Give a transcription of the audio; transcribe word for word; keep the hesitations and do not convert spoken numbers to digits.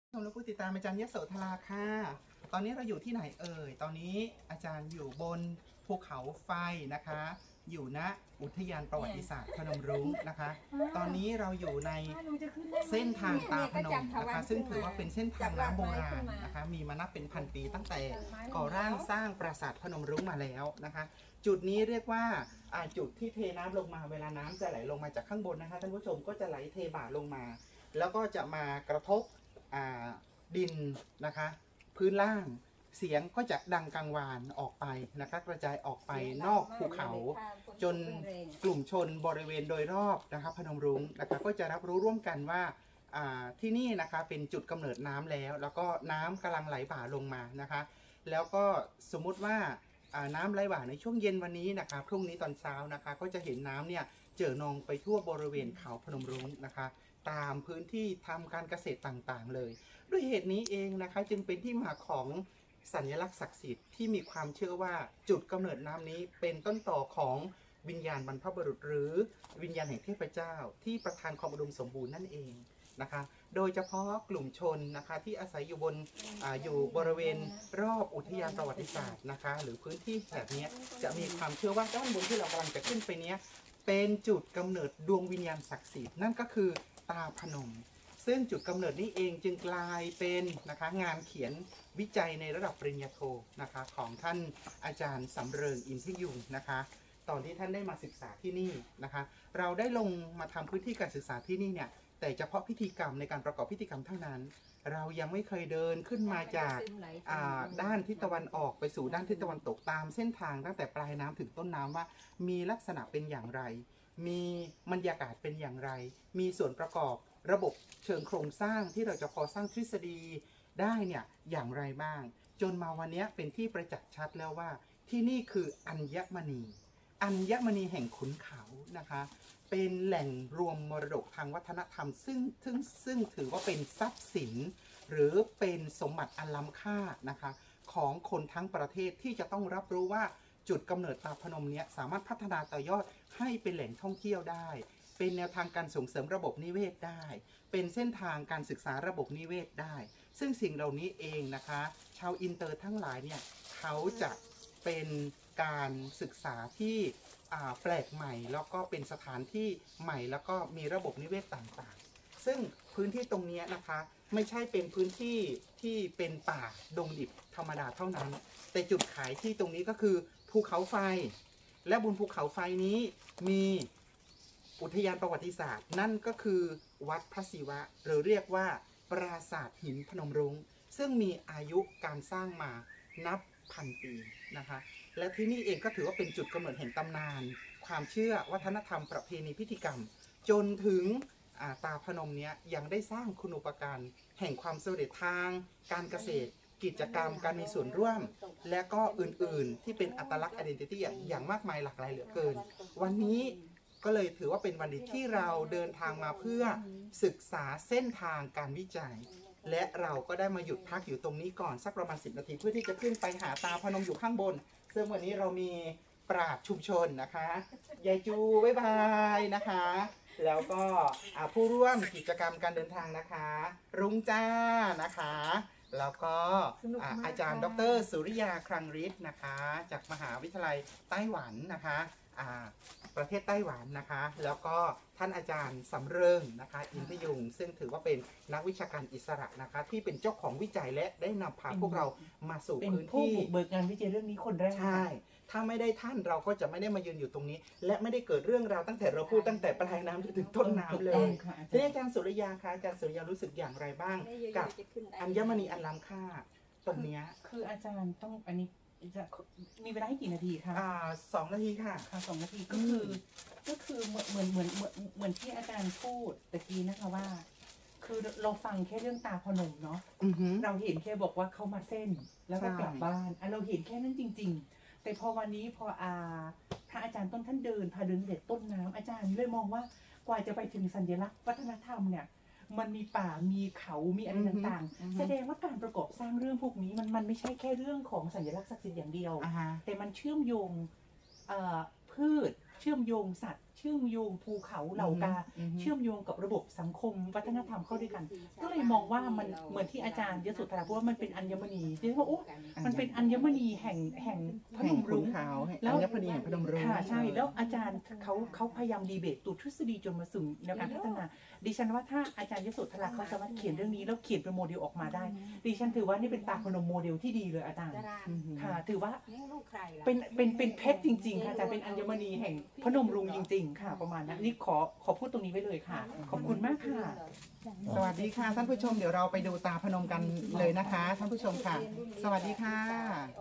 ชมและผู้ติดตามอาจารย์ยโสธราค่ะตอนนี้เราอยู่ที่ไหนเอ่ยตอนนี้อาจารย์อยู่บนภูเขาไฟนะคะอยู่ณอุทยานประวัติศาสตร์พนมรุ้งนะคะตอนนี้เราอยู่ในเส้นทางตาพนมนะคะซึ่งถือว่าเป็นเส้นทางน้ำโบราณนะคะมีมานับเป็นพันปีตั้งแต่ก่อร่างสร้างปราสาทพนมรุ้งมาแล้วนะคะจุดนี้เรียกว่าจุดที่เทน้ำลงมาเวลาน้ำจะไหลลงมาจากข้างบนนะคะท่านผู้ชมก็จะไหลเทบ่าลงมาแล้วก็จะมากระทบดินนะคะพื้นล่างเสียงก็จะดังกังวานออกไปนะคะกระจายออกไปนอกภูเขาจนกลุ่มชนบริเวณโดยรอบนะคะพนมรุ้งนะคะก็จะรับรู้ร่วมกันว่าที่นี่นะคะเป็นจุดกำเนิดน้ำแล้วแล้วก็น้ำกำลังไหลบ่าลงมานะคะแล้วก็สมมุติว่าน้ำไหลบ่าในช่วงเย็นวันนี้นะคะพรุ่งนี้ตอนเช้านะคะก็จะเห็นน้ำเนี่ยเจิ่งนองไปทั่วบริเวณเขาพนมรุ้งนะคะตามพื้นที่ทำการเกษตรต่างๆเลยด้วยเหตุนี้เองนะคะจึงเป็นที่มาของสัญลักษณ์ศักดิ์สิทธิ์ที่มีความเชื่อว่าจุดกำเนิดน้ำนี้เป็นต้นต่อของวิญญาณบรรพบุรุษหรือวิญญาณแห่งเทพเจ้าที่ประทานความอุดมสมบูรณ์นั่นเองนะคะโดยเฉพาะกลุ่มชนนะคะที่อาศัยอยู่บน อ, อยู่บริเวณรอบอุทยานประวัติศาสตร์นะคะหรือพื้นที่แบบนี้จะมีความเชื่อว่าด้านบนที่เรากำลังจะขึ้นไปนี้เป็นจุดกำเนิดดวงวิญญาณศักดิ์สิทธิ์นั่นก็คือตาพนมซึ่งจุดกำเนิดนี้เองจึงกลายเป็นนะคะงานเขียนวิจัยในระดับปริญญาโทนะคะของท่านอาจารย์สำเริงอินทยุงนะคะตอนที่ท่านได้มาศึกษาที่นี่นะคะเราได้ลงมาทำพื้นที่การศึกษาที่นี่เนี่ยแต่เฉพาะพิธีกรรมในการประกอบพิธีกรรมเท่านั้นเรายังไม่เคยเดินขึ้นมาจากด้านทิศตะวันออกไปสู่ด้านทิศตะวันตกตามเส้นทางตั้งแต่ปลายน้ำถึงต้นน้ำว่ามีลักษณะเป็นอย่างไรมีบรรยากาศเป็นอย่างไรมีส่วนประกอบระบบเชิงโครงสร้างที่เราจะพอสร้างทฤษฎีได้เนี่ยอย่างไรบ้างจนมาวันนี้เป็นที่ประจักษ์ชัดแล้วว่าที่นี่คืออัญมณีอัญมณีแห่งขุนเขานะคะเป็นแหล่งรวมมรดกทางวัฒนธรรมซึ่งซึ่งซึ่งถือว่าเป็นทรัพย์สินหรือเป็นสมบัติอันล้ำค่านะคะของคนทั้งประเทศที่จะต้องรับรู้ว่าจุดกำเนิดตาพนมเนี้ยสามารถพัฒนาต่อยอดให้เป็นแหล่งท่องเที่ยวได้เป็นแนวทางการส่งเสริมระบบนิเวศได้เป็นเส้นทางการศึกษาระบบนิเวศได้ซึ่งสิ่งเหล่านี้เองนะคะชาวอินเตอร์ทั้งหลายเนี่ยเขาจะเป็นการศึกษาที่แปลกใหม่แล้วก็เป็นสถานที่ใหม่แล้วก็มีระบบนิเวศต่างๆซึ่งพื้นที่ตรงนี้นะคะไม่ใช่เป็นพื้นที่ที่เป็นป่าดงดิบธรรมดาเท่านั้นแต่จุดขายที่ตรงนี้ก็คือภูเขาไฟและบนภูเขาไฟนี้มีอุทยานประวัติศาสตร์นั่นก็คือวัดพระศิวะหรือเรียกว่าปราสาทหินพนมรุ้งซึ่งมีอายุการสร้างมานับพันปีนะคะและที่นี่เองก็ถือว่าเป็นจุดกำเนิดแห่งตำนานความเชื่อวัฒนธรรมประเพณีพิธีกรรมจนถึงตาพนมเนี้ยยังได้สร้างคุณูปการแห่งความสำเร็จทางการเกษตรกิจกรรมการมีส่วนร่วมและก็อื่นๆที่เป็นอัตลักษณ์ identity อย่างมากมายหลากหลายเหลือเกินวันนี้ก็เลยถือว่าเป็นวันดีที่เราเดินทางมาเพื่อศึกษาเส้นทางการวิจัยและเราก็ได้มาหยุดพักอยู่ตรงนี้ก่อนสักประมาณสิบนาทีเพื่อที่จะขึ้นไปหาตาพนมอยู่ข้างบนซึ่งวันนี้เรามีปราชญ์ชุมชนนะคะยายจูบ๊ายบายนะคะแล้วก็ผู้ร่วมกิจกรรมการเดินทางนะคะรุ้งจ้านะคะแล้วก็อาจารย์ดรสุริยาครังฤทธิ์นะคะจากมหาวิทยาลัยไต้หวันนะคะประเทศไต้หวันนะคะแล้วก็ท่านอาจารย์สำเริงนะคะอินทยุงซึ่งถือว่าเป็นนักวิชาการอิสระนะคะที่เป็นเจ้าของวิจัยและได้นำพาพวกเรามาสู่พื้นที่เบิกงานวิจัยเรื่องนี้คนแรกใช่ถ้าไม่ได้ท่านเราก็จะไม่ได้มายืนอยู่ตรงนี้และไม่ได้เกิดเรื่องราวตั้งแต่เราพูดตั้งแต่ปลายน้ำจนถึงต้นน้ำเลยทีนี้อาจารย์สุริยาคะอาจารย์สุริยารู้สึกอย่างไรบ้างกับอัญมณีอันล้ำค่าตรงนี้คืออาจารย์ต้องอันนี้จะมีเวลาให้กี่นาทีคะอ่าสองนาทีค่ะค่ะสองนาทีก็คือก็คือเหมือนเหมือนเหมือนเหมือนเหมือนที่อาจารย์พูดตะกี้นะคะว่าคือเราฟังแค่เรื่องตาพนมเนาะเราเห็นแค่บอกว่าเขามาเส้นแล้วก็กลับบ้านเราเห็นแค่นั้นจริงๆแต่พอวันนี้พออาพระอาจารย์ต้นท่านเดินพาเดินเด็ดต้นน้ำอาจารย์เลยมองว่ากว่าจะไปถึงสัญลักษณ์วัฒนธรรมเนี่ยมันมีป่ามีเขามีอะไรต่างๆแสดงว่าการประกอบสร้างเรื่องพวกนี้มันมันไม่ใช่แค่เรื่องของสัญลักษณ์ศักดิ์สิทธิ์อย่างเดียวแต่มันเชื่อมโยงพืชเชื่อมโยงสัตว์เชื่อมโยงภูเขาเหล่ากาเชื่อมโยงกับระบบสังคมวัฒนธรรมเข้าด้วยกันก็เลยมองว่ามันเหมือนที่อาจารย์ยโสธราพูดว่ามันเป็นอัญมณีที่ว่าโอ้มันเป็นอัญมณีแห่งแห่งพนมรุ้งแล้วอัญมณีแห่งพนมรุ้งค่ะใช่แล้วอาจารย์เขาเขาพยายามดีเบตตัวทฤษฎีจนมาสู่แนวการพัฒนาดิฉันว่าถ้าอาจารย์ยโสธราเขาสามารถเขียนเรื่องนี้แล้วเขียนเป็นโมเดลออกมาได้ดิฉันถือว่านี่เป็นตาพนมโมเดลที่ดีเลยอาจารย์ค่ะถือว่าเป็นเป็นเป็นเพชรจริงๆค่ะอาจารย์เป็นอัญมณีแห่งพนมรุ้งจริงๆค่ะประมาณนั้นนี่ขอขอพูดตรงนี้ไว้เลยค่ะขอบคุณมากค่ะสวัสดีค่ะท่านผู้ชมเดี๋ยวเราไปดูตาพนมกันเลยนะคะท่านผู้ชมค่ะสวัสดีค่ะ